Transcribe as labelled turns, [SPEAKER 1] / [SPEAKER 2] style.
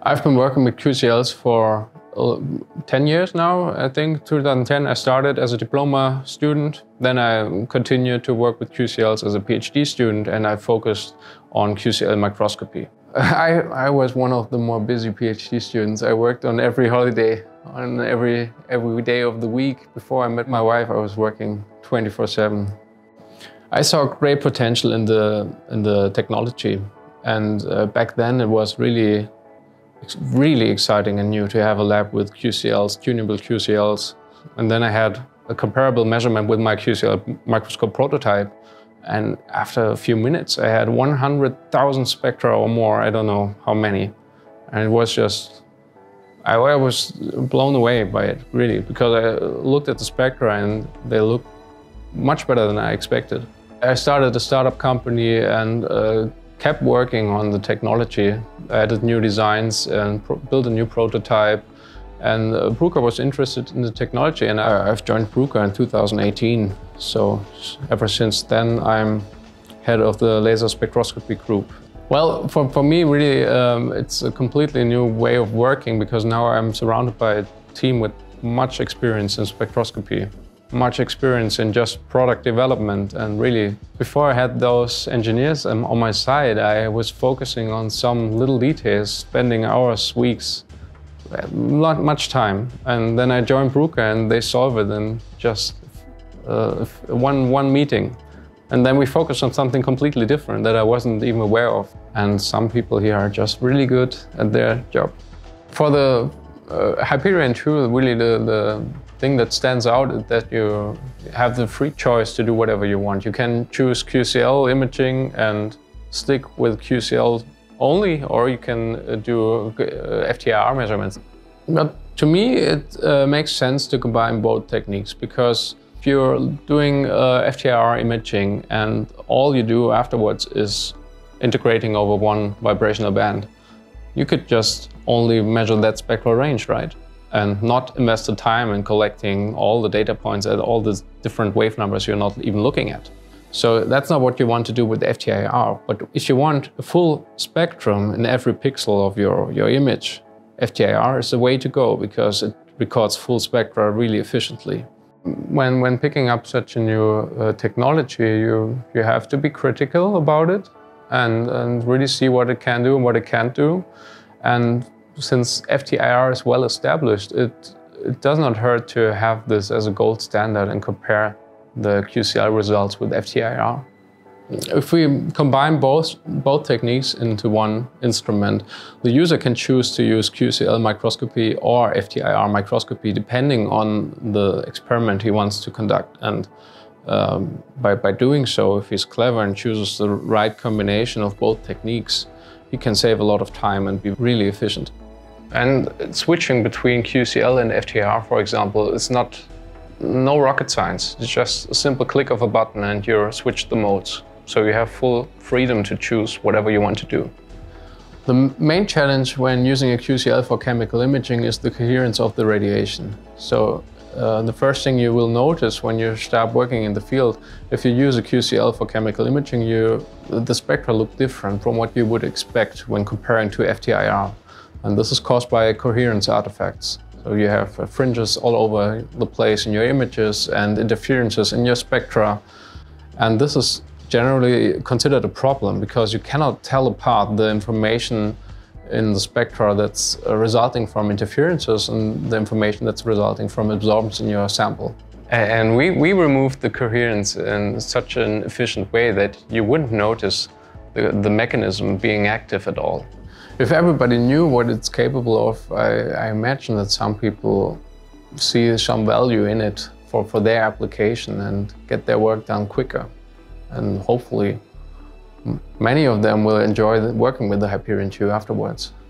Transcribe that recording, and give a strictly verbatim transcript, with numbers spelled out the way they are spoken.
[SPEAKER 1] I've been working with Q C Ls for ten years now, I think. two thousand ten I started as a diploma student. Then I continued to work with Q C Ls as a PhD student, and I focused on Q C L microscopy. I, I was one of the more busy PhD students. I worked on every holiday, on every, every day of the week. Before I met my wife, I was working twenty-four seven. I saw great potential in the, in the technology. And uh, back then it was really, really exciting and new to have a lab with Q C Ls, tunable Q C Ls. And then I had a comparable measurement with my Q C L microscope prototype. And after a few minutes, I had one hundred thousand spectra or more, I don't know how many. And it was just, I, I was blown away by it, really, because I looked at the spectra and they looked much better than I expected. I started a startup company and uh, kept working on the technology, added new designs and built a new prototype. And uh, Bruker was interested in the technology, and I, I've joined Bruker in two thousand eighteen. So ever since then, I'm head of the laser spectroscopy group. Well, for, for me, really, um, it's a completely new way of working, because now I'm surrounded by a team with much experience in spectroscopy, much experience in just product development. And really, before I had those engineers um, on my side, I was focusing on some little details, spending hours, weeks, not much time. And then I joined Bruker and they solve it in just uh, one, one meeting. And then we focused on something completely different that I wasn't even aware of. And some people here are just really good at their job. For the uh, HYPERION two, really the, the thing that stands out is that you have the free choice to do whatever you want. You can choose Q C L imaging and stick with Q C L only, or you can do uh, F T I R measurements. But to me, it uh, makes sense to combine both techniques, because if you're doing uh, F T I R imaging and all you do afterwards is integrating over one vibrational band, you could just only measure that spectral range, right? And not invest the time in collecting all the data points at all the different wave numbers you're not even looking at. So that's not what you want to do with F T I R. But if you want a full spectrum in every pixel of your, your image, F T I R is the way to go, because it records full spectra really efficiently. When, when picking up such a new uh, technology, you, you have to be critical about it and, and really see what it can do and what it can't do. And since F T I R is well established, it, it does not hurt to have this as a gold standard and compare the Q C L results with F T I R. If we combine both, both techniques into one instrument, the user can choose to use Q C L microscopy or F T I R microscopy depending on the experiment he wants to conduct. And um, by, by doing so, if he's clever and chooses the right combination of both techniques, he can save a lot of time and be really efficient. And switching between Q C L and F T I R, for example, is not no rocket science. It's just a simple click of a button and you switch the modes. So you have full freedom to choose whatever you want to do. The main challenge when using a Q C L for chemical imaging is the coherence of the radiation. So uh, the first thing you will notice when you start working in the field, if you use a Q C L for chemical imaging, you, the spectra look different from what you would expect when comparing to F T I R. And this is caused by coherence artifacts. So you have uh, fringes all over the place in your images and interferences in your spectra. And this is generally considered a problem, because you cannot tell apart the information in the spectra that's uh, resulting from interferences and the information that's resulting from absorbance in your sample. And we, we removed the coherence in such an efficient way that you wouldn't notice the, the mechanism being active at all. If everybody knew what it's capable of, I, I imagine that some people see some value in it for, for their application and get their work done quicker. And hopefully, many of them will enjoy working with the HYPERION two afterwards.